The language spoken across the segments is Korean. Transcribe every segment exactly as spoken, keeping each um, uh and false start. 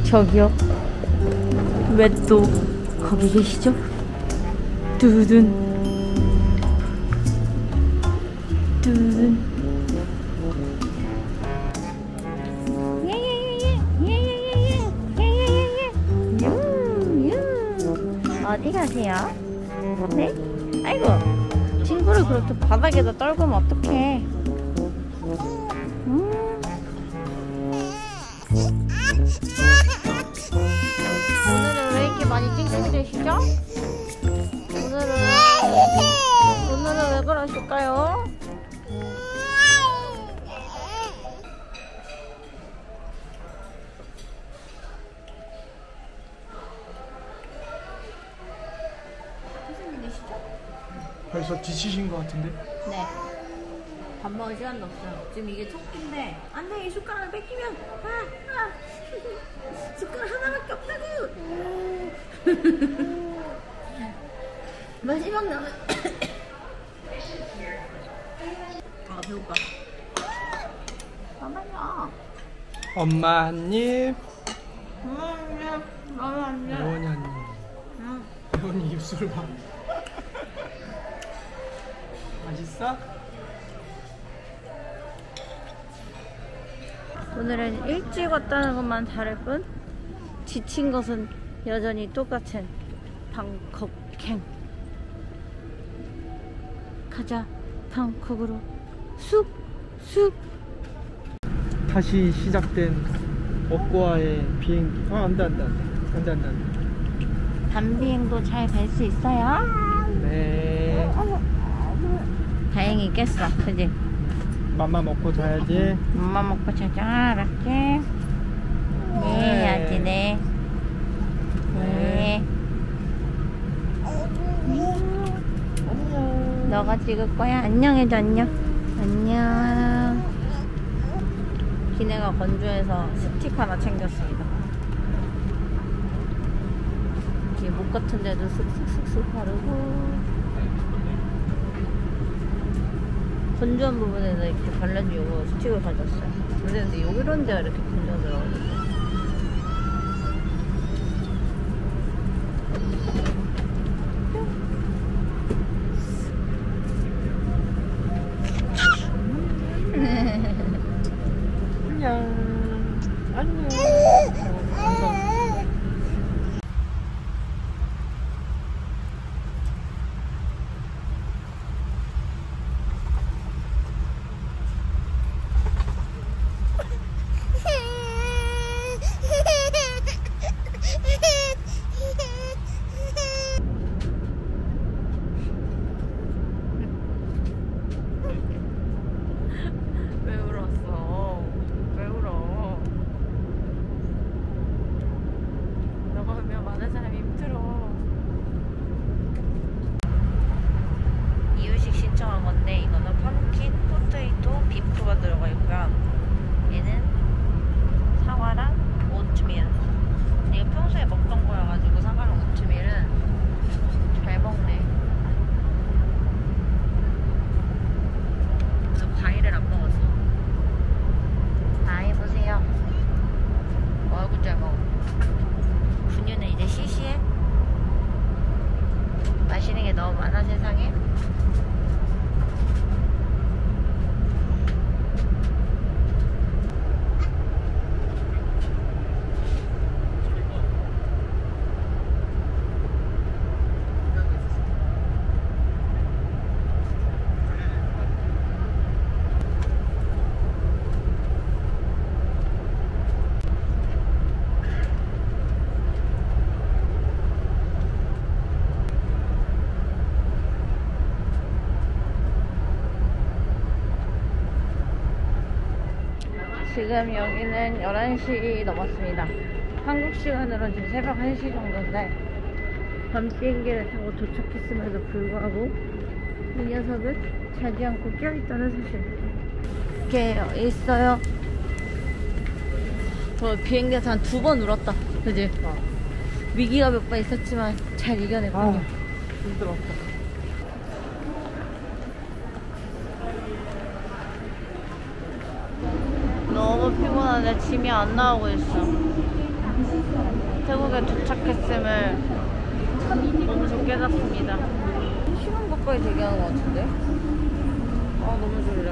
저기요. 왜 또 거기 계시죠? 두둔 두둔. 어디 가세요? 네? 아이고, 친구를 그렇게 바닥에다 떨구면 어떡해. 음. 오늘은 왜 이렇게 많이 찡찡대시죠? 오늘은 오늘은 왜 그러실까요? 벌써 지치신 것 같은데? 네. 밥 먹을 시간도 없어요. 지금 이게 첫 끼인데, 안 돼, 이 숟가락을 뺏기면, 아, 아. 숟가락 하나밖에 없다고! 마지막 남은. 아, 배고파. 잠깐만요. 엄마 한 입. 엄마 한 입. 엄마 한 입. 예원이 한 입. 응. 예원이 입술 봐. 맛있어? 오늘은 일찍 왔다는 것만 다를 뿐 지친 것은 여전히 똑같은 방콕행. 가자, 방콕으로 쑥쑥. 다시 시작된 업고와의 비행기. 아, 안돼 안돼 안돼 안돼 안돼 안돼. 밤비행도 잘 갈 수 있어요? 네. 다행히 깼어, 그지? 맘마 먹고 자야지. 엄마 먹고 자자, 알았지? 네, 해야지, 네. 네. 음. 너가 찍을 거야? 안녕해줘, 안녕. 안녕. 기내가 건조해서 스틱 하나 챙겼습니다. 이게 목 같은 데도 슥슥슥슥 바르고, 건조한 부분에는 이렇게 발라주고 스틱을 가졌어요. 근데, 근데 여기 이런 데가 이렇게 건조하더라고요. 안녕. 안녕. 마시는 게 너무 많아 세상에. 지금 여기는 열한 시 넘었습니다. 한국 시간으로는 지금 새벽 한 시 정도인데 밤 비행기를 타고 도착했음에도 불구하고 이 녀석은 자지 않고 껴있다는 사실. 이렇게 있어요. 저 비행기에서 한 두 번 울었다. 그지? 어. 위기가 몇 번 있었지만 잘 이겨냈군요. 아, 힘들었어. 너무 피곤하네. 짐이 안 나오고 있어. 태국에 도착했음을 몸소 깨닫습니다. 한 시간 가까이 대기하는 것 같은데? 아 너무 졸려.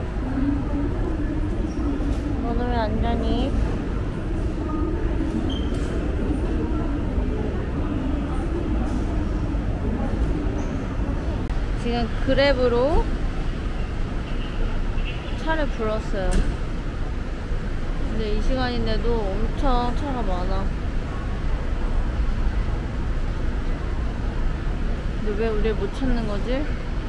너는 왜 안 자니? 지금 그랩으로 차를 불렀어요. 근데 이 시간인데도 엄청 차가 많아. 근데 왜 우리를 못 찾는 거지?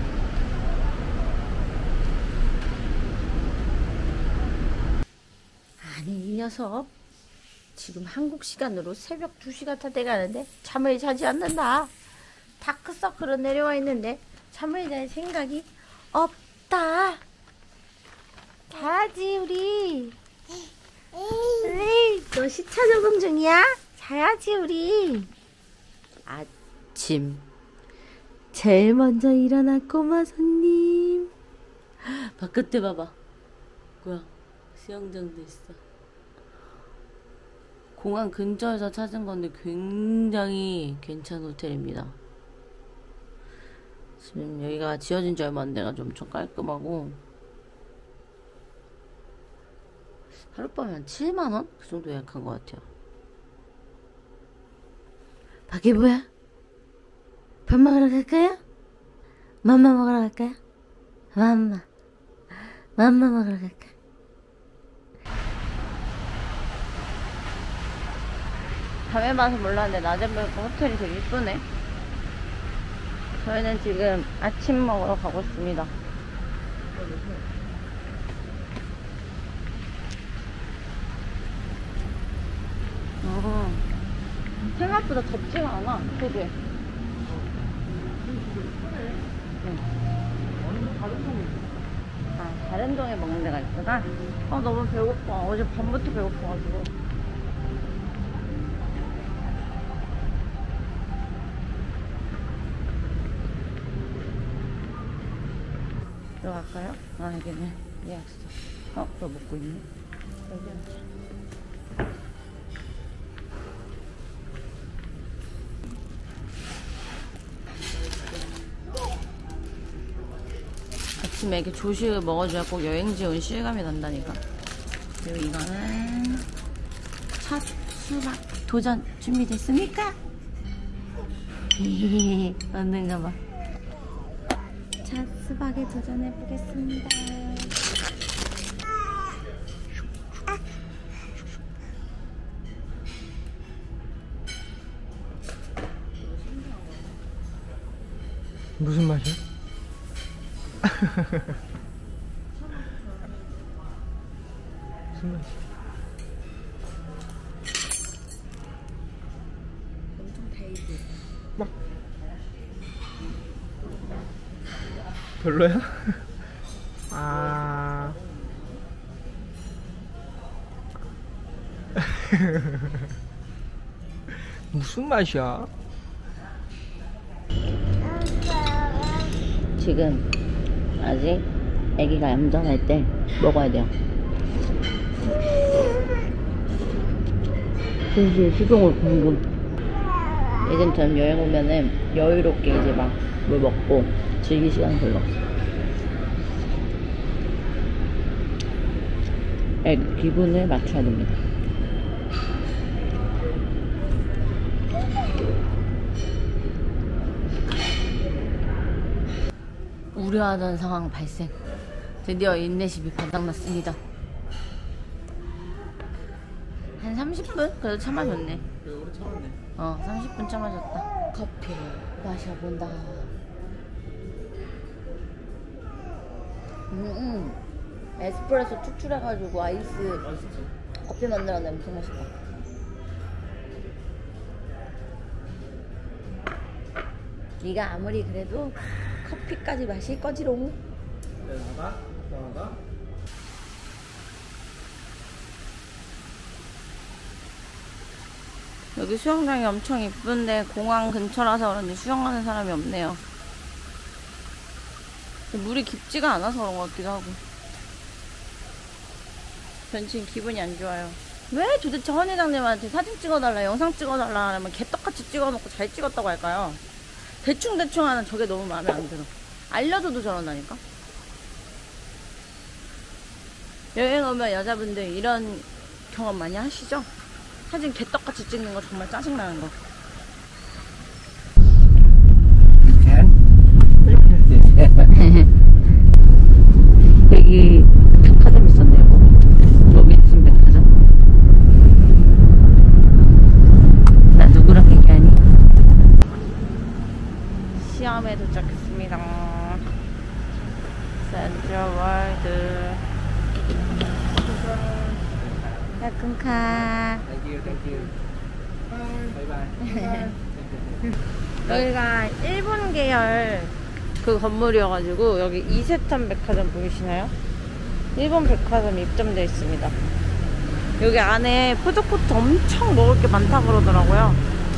아니 이 녀석 지금 한국 시간으로 새벽 두 시가 다 돼가는데 잠을 자지 않는다. 다크서클은 내려와 있는데 잠을 잘 생각이 없다. 자야지 우리. 에이, 너 시차 적응 중이야? 자야지 우리. 아침 제일 먼저 일어난 꼬마 손님. 바깥에 봐봐. 뭐야, 수영장도 있어. 공항 근처에서 찾은 건데 굉장히 괜찮은 호텔입니다. 지금 여기가 지어진 지 얼마 안 돼가지고 엄청 깔끔하고 하룻밤에 한 칠만 원? 그 정도 예약한 것 같아요. 밖에 뭐야? 밥 먹으러 갈까요? 맘마 먹으러 갈까요? 맘마 맘마 먹으러 갈까? 밤에 봐서 몰랐는데 낮에 보니까 호텔이 되게 이쁘네. 저희는 지금 아침 먹으러 가고 있습니다. 어, 생각보다 덥지가 않아, 되게. 응. 아, 다른 동에 먹는 데가 있구나. 아, 너무 배고파. 어제 밤부터 배고파가지고. 들어갈까요? 아, 여기네. 예약서. 어, 그거 먹고 있네. 여기 앉자. 아침에 이렇게 조식을 먹어줘야 꼭 여행지 온 실감이 난다니까. 그리고 이거는 첫 수박 도전 준비됐습니까? 히히히 얻는가 봐. 첫 수박에 도전해보겠습니다. 무슨 맛이야? 무슨 맛이야? 엄청 달지. 막 별로야? 아 무슨 맛이야? 지금 아직 아기가 얌전할 때 먹어야 돼요. 동시에 수동을 공군. 예전처럼 여행 오면은 여유롭게 이제 막 물 먹고 즐길 시간이 별로 없어. 애 기분을 맞춰야 됩니다. 우려하던 상황 발생. 드디어 인내심이 바닥났습니다. 한 삼십 분? 그래도 참아줬네. 그래, 오래 참았네. 어, 삼십 분 참아줬다. 커피를 마셔본다. 음, 음. 에스프레소 추출해가지고 아이스 맛있지? 커피 만들었는데 엄청 맛있다. 네가 아무리 그래도 커피까지 마실 거지롱. 나가? 나가? 여기 수영장이 엄청 이쁜데 공항 근처라서 그런지 수영하는 사람이 없네요. 물이 깊지가 않아서 그런 것 같기도 하고. 전 지금 기분이 안 좋아요. 왜 도대체 헌 회장님한테 사진 찍어달라, 영상 찍어달라 하면 개떡같이 찍어놓고 잘 찍었다고 할까요? 대충대충 하는 저게 너무 마음에 안 들어. 알려줘도 저런다니까? 여행 오면 여자분들 이런 경험 많이 하시죠? 사진 개떡같이 찍는 거 정말 짜증나는 거. 여기 백화점 있었네요. 로빈슨 백화점. 나 누구랑 얘기하니? 시암에 도착했습니다. 센트럴월드. 야근카. Thank you, thank you. Bye bye. 여기가 일본 계열 그 건물이어가지고 여기 이세탄 백화점 보이시나요? 일본 백화점이 입점되어 있습니다. 여기 안에 푸드코트 엄청 먹을 게 많다 그러더라고요.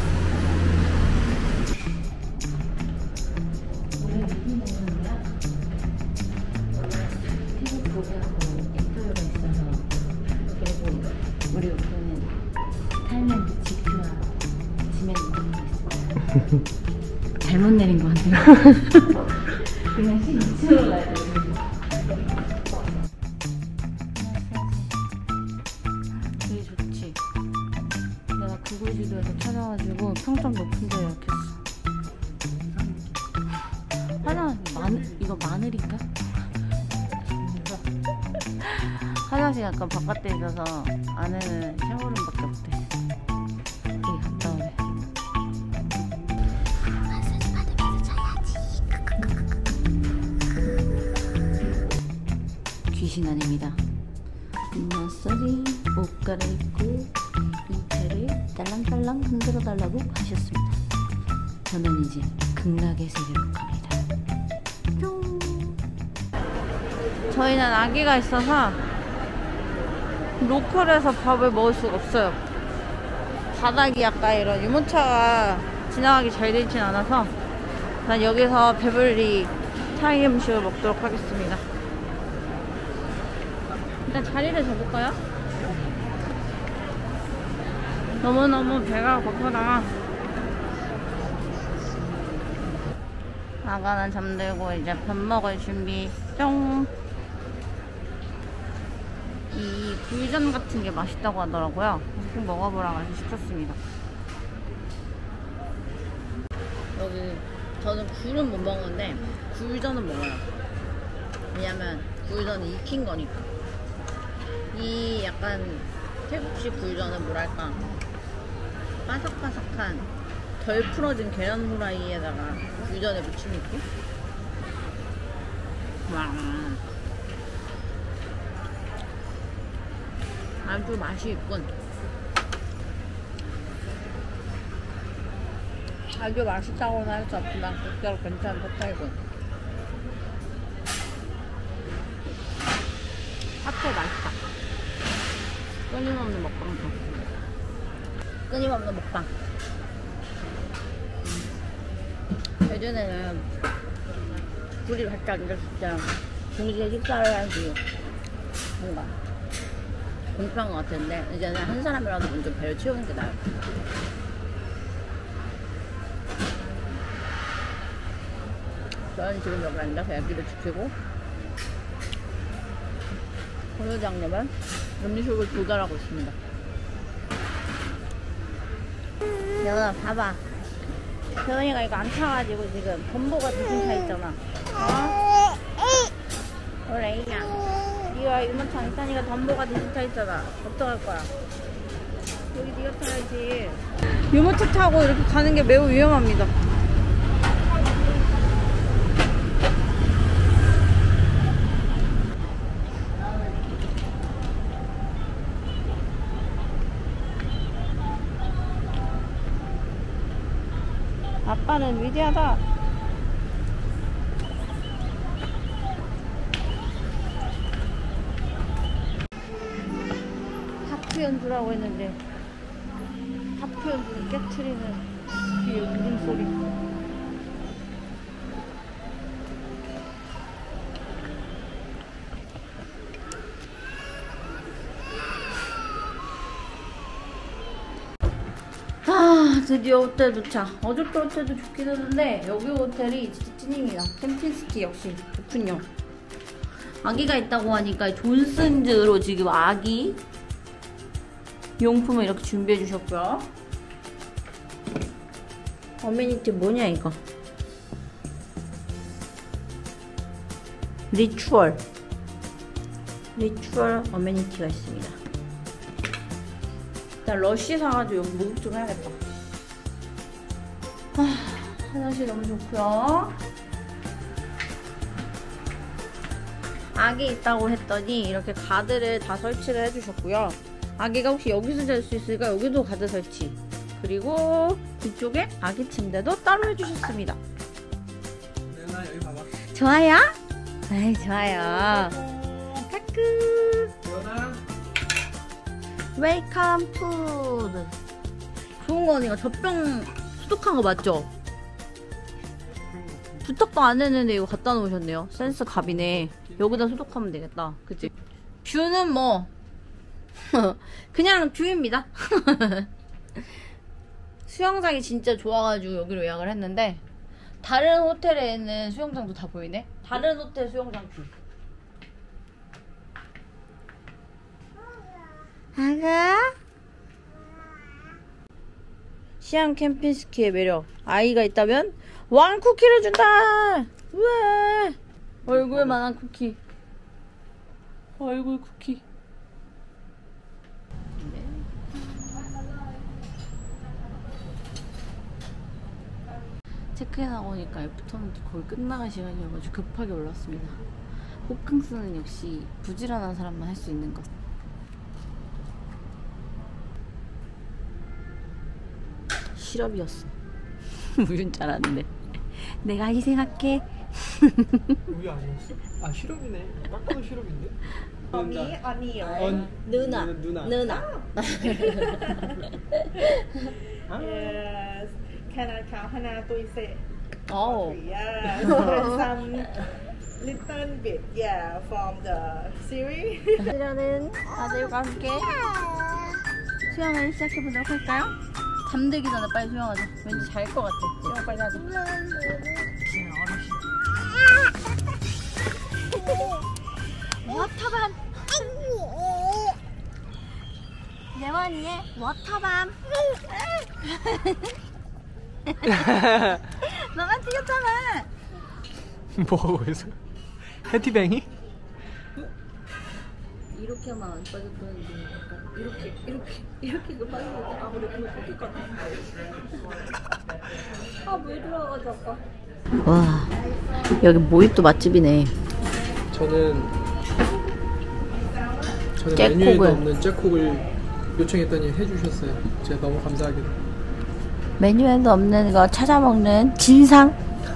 우리 우선은 타일랜드 지표와 지멘 잘못 내린 것 같아요. 그냥 십이 층으로 가야 돼. 되게 좋지. 내가 구글 지도에서 찾아가지고 평점 높은 데 예약했어. 하나 마늘 이거 마늘인가? 화장실 약간 바깥에 있어서 안에는 샤워룸밖에 없대. 여기 갔다 오래. 귀신 아닙니다. 마사지 옷 갈아입고 이태를 딸랑딸랑 흔들어 달라고 하셨습니다. 저는 이제 극락의 세계로 갑니다. 뿅. 저희는 아기가 있어서 로컬에서 밥을 먹을 수가 없어요. 바닥이 약간 이런 유모차가 지나가기 잘 되진 않아서 난 여기서 배불리 타이 음식을 먹도록 하겠습니다. 일단 자리를 잡을까요? 너무너무 배가 고프다. 아가는 잠들고 이제 밥 먹을 준비 뿅. 이 굴전 같은 게 맛있다고 하더라고요. 꼭 먹어보라고 해서 시켰습니다. 여기 저는 굴은 못 먹는데 굴전은 먹어요. 왜냐면 굴전은 익힌 거니까. 이 약간 태국식 굴전은 뭐랄까 바삭바삭한 덜 풀어진 계란 후라이에다가 굴전에 무침 있고 와 아주 맛이 있군. 아주 맛있다고는 할 수 없지만 국자로 괜찮은 스타일군. 핫도 맛있다. 끊임없는 먹방. 끊임없는 먹방. 예전에는 둘이 같이 앉았을 때 동시에 식사를 해야지 뭔가 공평한 것 같은데 이제는 한 사람이라도 먼저 배를 채우는 게 나아요. 저는 지금 여기 앉아서 애기를 지키고 권 회장님은 음식을 조달하고 있습니다. 여나 봐봐. 재원이가 이거 안 타가지고 지금 덤보가 대신 차 있잖아. 어? 그래 이냐. 니가 유모차 안 타니까 덤보가 대신 차 있잖아. 어떡할 거야? 여기 니가 타야지. 유모차 타고 이렇게 가는 게 매우 위험합니다. 아빠는 위대하다. 하프 연주라고 했는데 하프 연주를 깨트리는 귀의 울음소리. 드디어 호텔 도착. 어저께 호텔도 좋긴 했는데 여기 호텔이 진짜 찐입니다. 캠핑스키 역시 좋군요. 아기가 있다고 하니까 존슨즈로 지금 아기 용품을 이렇게 준비해 주셨고요. 어메니티 뭐냐 이거? 리추얼 리추얼 어메니티가 있습니다. 일단 러쉬 사가지고 여기 목욕 좀 해야겠다. 아, 화장실 너무 좋고요. 아기 있다고 했더니 이렇게 가드를 다 설치를 해주셨고요. 아기가 혹시 여기서 잘 수 있으니까 여기도 가드 설치. 그리고 이쪽에 아기 침대도 따로 해주셨습니다. 레나 여기 봐봐. 좋아요? 네, 좋아요. 까끄. 레나. 웰컴 푸드. 좋은 거니까 젖병 소독한 거 맞죠? 부탁도 안 했는데 이거 갖다 놓으셨네요. 센스 갑이네. 여기다 소독하면 되겠다. 그치? 뷰는 뭐 그냥 뷰입니다. 수영장이 진짜 좋아가지고 여기로 예약을 했는데 다른 호텔에 있는 수영장도 다 보이네. 다른 호텔 수영장 뷰. 아가? 시암 캠핑스키의 매력. 아이가 있다면 왕 쿠키를 준다. 우와. 얼굴만한 쿠키. 얼굴 쿠키. 체크인하고 오니까 애프터눈티 거의 끝나갈 시간이어가지고 급하게 올랐습니다. 호캉스는 역시 부지런한 사람만 할 수 있는 것. 시럽이었어. 우유인 줄 알았는데. 내가 희생할게. 우유 아니었어? 아 시럽이네. 딱 봐도 시럽인데? 언니, 언니요. 언 누나. 누나. 누나. Yes. Can I count 하나, 둘, 셋. 어. Yeah. So some little bit, yeah, from the series. 그러는 아들과 함께 수영을 시작해보도록 할까요? 잠들기 전에 빨리 수영하자. 왠지 잘 것 같아. 수영 빨리 하자. 워터밤. 예원이의 워터밤. 너만 찍었잖아. 뭐 하고 있어? 해티뱅이? 이렇게만 안 빠졌다는데 약간 이렇게 이렇게 이렇게 그 빠졌는데 아 우리 그거 꺾일 것 같아. 아물 들어가가지고 아까. 와 여기 모히또 맛집이네. 저는 저는 잭콕을. 메뉴에도 없는 잭콕을 요청했더니 해주셨어요. 제가 너무 감사하게도. 메뉴에도 없는 거 찾아 먹는 진상.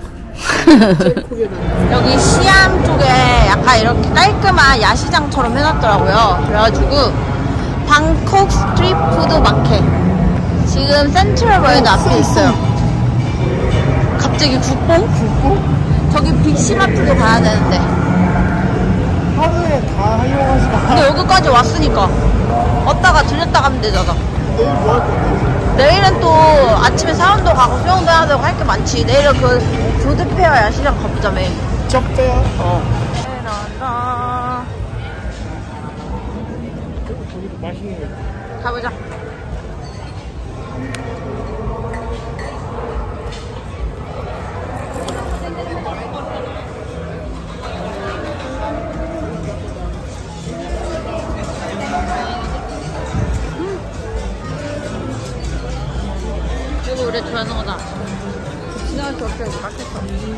잭콕에다가 여기 시암 쪽에 약간 이렇게 깔끔한 야시장처럼 해놨더라고요. 그래가지고 방콕 스트리트푸드 마켓. 지금 센트럴월드 앞에 있어요. 갑자기 국뽕? 국뽕? 저기 빅시마트도 가야 되는데. 하루에 다 하려고 하지 근데 여기까지 왔으니까 왔다가 들렸다 가면 되잖아. 내일 뭐 할 건데? 내일은 또 아침에 사원도 가고 수영도 해야 되고 할 게 많지. 내일은 그 푸드페어 야시장 가보자며. 적대야? 어. 나나 저기도 맛있는 거 있다. 가보자. 이거 우리 좋아하는 거다. 지나갈 수 없어. 이거 맛있어.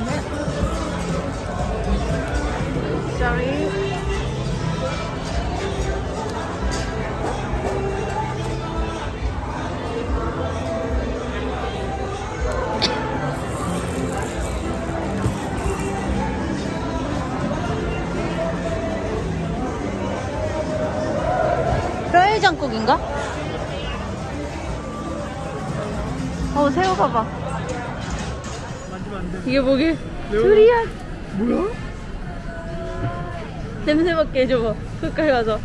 Sorry. 뼈해장국인가? 어, 새우 봐봐. 만지면 안 돼. 이게 뭐게? 매워. 두리안. 뭐야? 냄새 맡게 해줘봐. 가까이 가서.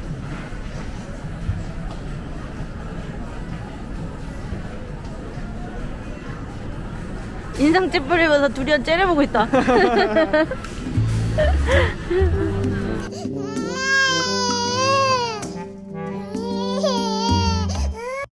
인상 찌푸리면서 둘이 째려보고 있다.